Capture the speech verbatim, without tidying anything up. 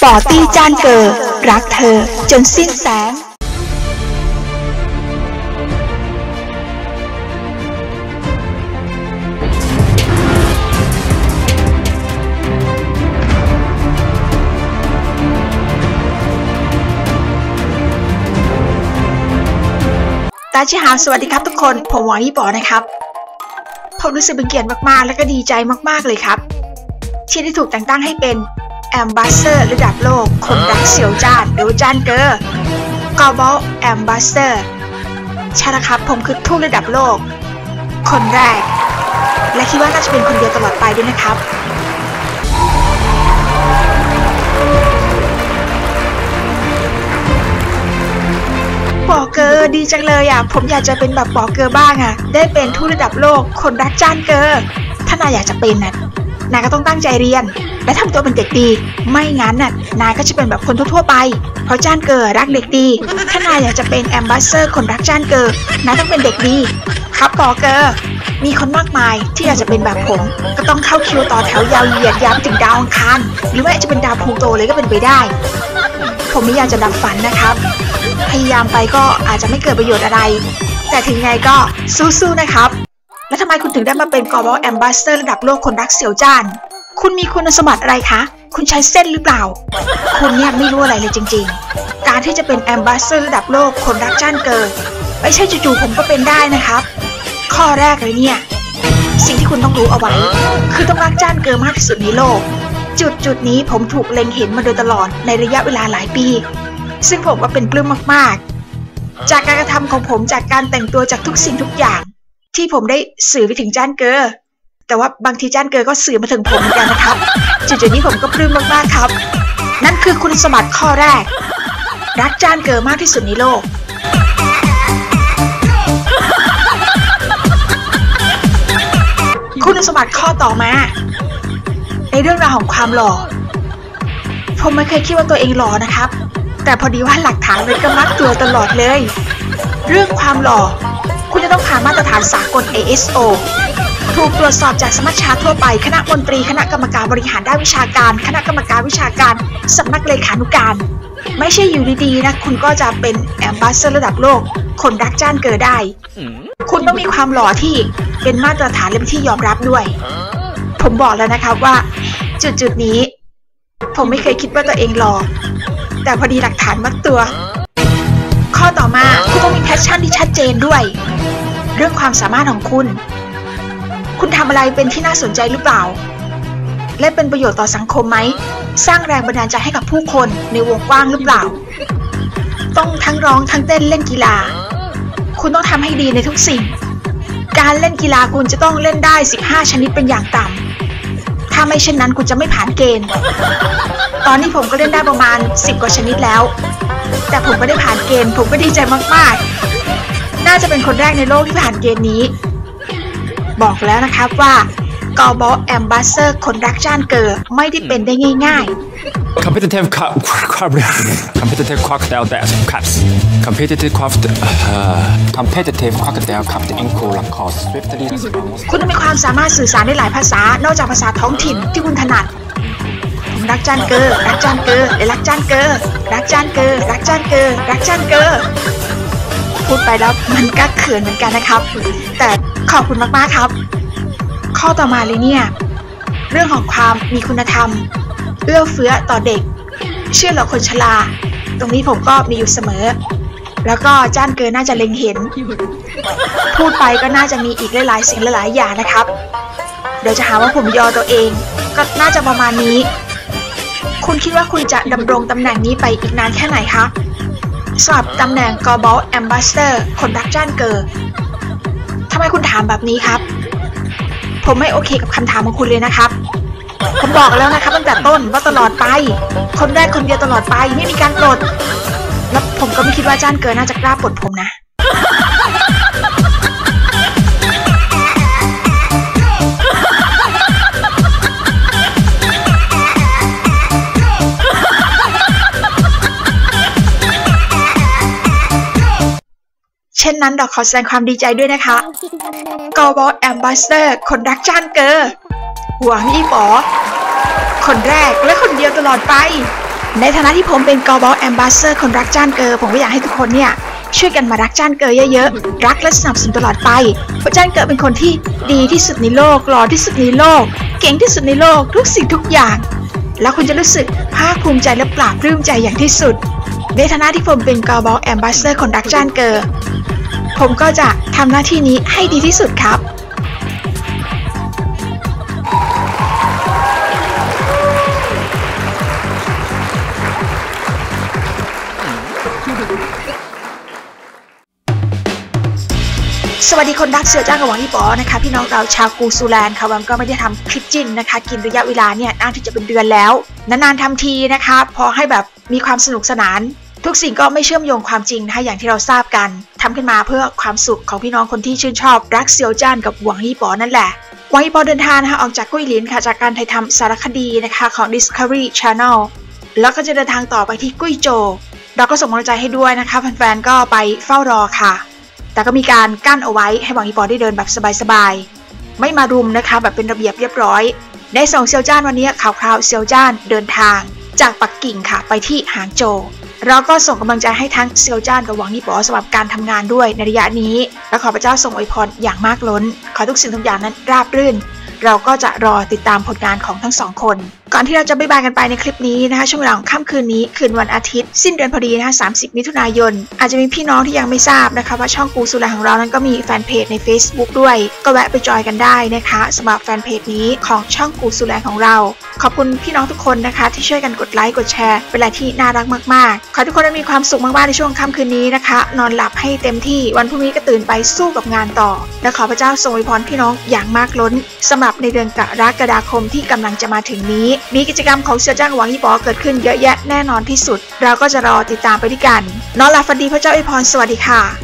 ปอตี้จานเกอร์รักเธอจนสิ้นแสงตาชิฮาสวัสดีครับทุกคนผมหวังยี่ปอนะครับผมรู้สึกเป็นเกียรติมากๆและก็ดีใจมากๆเลยครับที่ได้ถูกแต่งตั้งให้เป็นแอมบาสเดอร์ระดับโลกคนรักเสี่ยวจานหรือจานเกอร์ Global Ambassador ใช่แล้วครับผมคือทูตระดับโลกคนแรกและคิดว่าน่าจะเป็นคนเดียวตลอดไปด้วยนะครับปอเกอร์ดีจังเลยอ่ะผมอยากจะเป็นแบบปอเกอร์บ้างอ่ะได้เป็นทูตระดับโลกคนรักจานเกอร์ถ้านายอยากจะเป็นนะนายก็ต้องตั้งใจเรียนและทำตัวเป็นเด็กดีไม่งั้นน่ะนายก็จะเป็นแบบคนทั่วๆไปเพราะจานเกอร์รักเด็กดีถ้านายอยากจะเป็นแอมบาสเดอร์คนรักจานเกอร์นายต้องเป็นเด็กดีครับปอเกอร์มีคนมากมายที่อยากจะเป็นแบบผมก็ต้องเข้าคิวต่อแถวยาวเหยียดยาวถึงดาวอังคารหรือว่าจะเป็นดาวพลูโตเลยก็เป็นไปได้ผมไม่อยากจะดับฝันนะครับพยายามไปก็อาจจะไม่เกิดประโยชน์อะไรแต่ถึงไงก็สู้ๆนะครับแล้วทำไมคุณถึงได้มาเป็น Global Ambassador ระดับโลกคนรักเสี่ยวจานคุณมีคุณสมบัติอะไรคะคุณใช้เส้นหรือเปล่าคุณเนี่ยไม่รู้อะไรเลยจริงๆการที่จะเป็น Ambassador ระดับโลกคนรักจานเกอร์ไม่ใช่จู่ๆผมก็เป็นได้นะครับข้อแรกเลยเนี่ยสิ่งที่คุณต้องรู้เอาไว้คือต้องรักจานเกอร์มากที่สุดในโลกจุดจุดนี้ผมถูกเล็งเห็นมาโดยตลอดในระยะเวลาหลายปีซึ่งผมก็เป็นปลื้มมากๆจากการกระทำของผมจากการแต่งตัวจากทุกสิ่งทุกอย่างที่ผมได้สื่อไปถึงจานเกอร์แต่ว่าบางทีจานเกอร์ก็สื่อมาถึงผมเหมือนกันนะครับจุดๆนี้ผมก็ปลื้มมากๆครับนั่นคือคุณสมบัติข้อแรกรักจานเกอร์มากที่สุดในโลกคุณสมบัติข้อต่อมาในเรื่องราวของความหล่อผมไม่เคยคิดว่าตัวเองหล่อนะครับแต่พอดีว่าหลักฐานมันก็มัดตัวตลอดเลยเรื่องความหล่อคุณจะต้องผ่านมาตรฐานสากล เอ เอส โอ ถูกตรวจสอบจากสมัชชาทั่วไปคณะมนตรีคณะกรรมการบริหารด้านวิชาการคณะกรรมการวิชาการสำนักเลขานุการไม่ใช่อยู่ดีๆนะคุณก็จะเป็นแอมบาสเดอร์ระดับโลกคนรักจานเกอร์ได้คุณต้องมีความหล่อที่เป็นมาตรฐานและเป็นที่ยอมรับด้วยผมบอกแล้วนะครับว่าจุดๆนี้ผมไม่เคยคิดว่าตัวเองหล่อแต่พอดีหลักฐานมัดตัวข้อต่อมาคุณต้องมีแพชชั่นที่ชัดเจนด้วยเรื่องความสามารถของคุณคุณทำอะไรเป็นที่น่าสนใจหรือเปล่าและเป็นประโยชน์ต่อสังคมไหมสร้างแรงบันดาลใจให้กับผู้คนในวงกว้างหรือเปล่าต้องทั้งร้องทั้งเต้นเล่นกีฬาคุณต้องทำให้ดีในทุกสิ่งการเล่นกีฬาคุณจะต้องเล่นได้สิบห้าชนิดเป็นอย่างต่ำถ้าไม่เช่นนั้นคุณจะไม่ผ่านเกณฑ์ตอนนี้ผมก็เล่นได้ประมาณสิบกว่าชนิดแล้วแต่ผมก็ได้ผ่านเกณฑ์ผมก็ดีใจมากๆน่าจะเป็นคนแรกในโลกที่ผ่านเกณฑ์นี้บอกแล้วนะครับว่า Global Ambassador คนรักจานเกอร์ไม่ได้เป็นได้ง่ายๆ Competitive Competitive Crocodile Cups Competitive Competitive Crocodile Cups include course swiftly คุณต้องมีความสามารถสื่อสารได้หลายภาษานอกจากภาษาท้องถิ่นที่คุณถนัดผมรักจานเกอร์รักจานเกอร์และรักจานเกอร์รักจานเกอร์รักจานเกอร์รักจานเกอร์พูดไปแล้วมันก็เขินเหมือนกันนะครับแต่ขอบคุณมากๆครับข้อต่อมาเลยเนี่ยเรื่องของความมีคุณธรรมเอื้อเฟื้อต่อเด็กเชื่อเหลือคนชราตรงนี้ผมก็มีอยู่เสมอแล้วก็จานเกอร์น่าจะเล็งเห็นพูดไปก็น่าจะมีอีกหลายๆสิ่งหลายๆอย่างนะครับเดี๋ยวจะหาว่าผมยอตัวเองก็น่าจะประมาณนี้คุณคิดว่าคุณจะดำรงตำแหน่งนี้ไปอีกนานแค่ไหนคะสำหรับตำแหน่ง Global Ambassador คนรักจานเกอร์ทำไมคุณถามแบบนี้ครับผมไม่โอเคกับคำถามของคุณเลยนะครับผมบอกแล้วนะครับตั้งแต่ต้นว่าตลอดไปคนแรกคนเดียวตลอดไปไม่มีการปลดแล้วผมก็ไม่คิดว่าจานเกอร์น่าจะกล้าปลดผมนะเช่นนั้นเราขอแสดงความดีใจด้วยนะคะ Global Ambassador คนรักจานเกอร์หวังยี่ป๋อคนแรกและคนเดียวตลอดไปในฐานะที่ผมเป็นกอบอลแอมบาสเซอร์คนรักจ้านเกอผมก็อยากให้ทุกคนเนี่ยช่วยกันมารักจ้านเกอเยอะๆรักและสนับสนุนตลอดไปเพราะจ้านเกอเป็นคนที่ดีที่สุดในโลกหล่อที่สุดในโลกเก่งที่สุดในโลกทุกสิ่งทุกอย่างแล้วคุณจะรู้สึกภาคภูมิใจและปลาบปลื้มใจอย่างที่สุดในฐานะที่ผมเป็นกอบอลแอมบาสเซอร์คนรักจ้านเกอผมก็จะทำหน้าที่นี้ให้ดีที่สุดครับสวัสดีคนรักเสี่ยวจ้านกับหวังยี่ป๋อนะคะพี่น้องเราชาวกูซูแลนด์ค่ะวันก็ไม่ได้ทำคลิปจิ้นนะคะกินระยะเวลาเนี่ยน่าที่จะเป็นเดือนแล้วนานๆทำทีนะคะพอให้แบบมีความสนุกสนานทุกสิ่งก็ไม่เชื่อมโยงความจริงนะคะอย่างที่เราทราบกันทำขึ้นมาเพื่อความสุขของพี่น้องคนที่ชื่นชอบรักเสี่ยวจ้านกับหวังยี่ป๋อนั่นแหละหวังยี่ป๋อเดินทางนะคะออกจากกุ้ยหลินค่ะจากการถ่ายทำสารคดีนะคะของ Discovery Channel แล้วก็จะเดินทางต่อไปที่กุ้ยโจวเราก็ส่งกำลังใจให้ด้วยนะคะแฟนๆก็ไปเฝ้ารอค่ะแต่ก็มีการกั้นเอาไว้ให้หวังยี่ป๋อได้เดินแบบสบายๆไม่มารุมนะคะแบบเป็นระเบียบเรียบร้อยในส่งเซียวจ้านวันนี้ข่าวคราวเซียวจ้านเดินทางจากปักกิ่งค่ะไปที่หางโจวเราก็ส่งกำลังใจให้ทั้งเซียวจ้านกับหวังยี่ป๋อสำหรับการทำงานด้วยในระยะนี้และขอพระเจ้าทรงอวยพรอย่างมากล้นขอทุกสิ่งทุกอย่างนั้นราบรื่นเราก็จะรอติดตามผลงานของทั้งสองคนก่อนที่เราจะบ๊ายบายกันไปในคลิปนี้นะคะช่วงเวลาของค่ำคืนนี้คืนวันอาทิตย์สิ้นเดือนพอดีนะคะสามสิบมิถุนายนอาจจะมีพี่น้องที่ยังไม่ทราบนะคะว่าช่องกูซูแลของเรานั้นก็มีแฟนเพจใน Facebook ด้วยก็แวะไปจอยกันได้นะคะสำหรับแฟนเพจนี้ของช่องกูซูแลของเราขอบคุณพี่น้องทุกคนนะคะที่ช่วยกันกดไลค์กดแชร์เป็นอะไรที่น่ารักมากๆขอทุกคนได้มีความสุขมากๆในช่วงค่ำคืนนี้นะคะนอนหลับให้เต็มที่วันพรุ่งนี้ก็ตื่นไปสู้กับงานต่อและขอพระเจ้าทรงอวยพรพี่น้องอย่างมากล้นสำหรับในเดือนกรกฎาคมที่กำลังจะมาถึงนี้มีกิจกรรมของเสี่ยวจ้านกับหวังยี่ป๋อเกิดขึ้นเยอะแยะแน่นอนที่สุดเราก็จะรอติดตามไปด้วยกันนอนหลับฝันดีพระเจ้าอวยพรสวัสดีค่ะ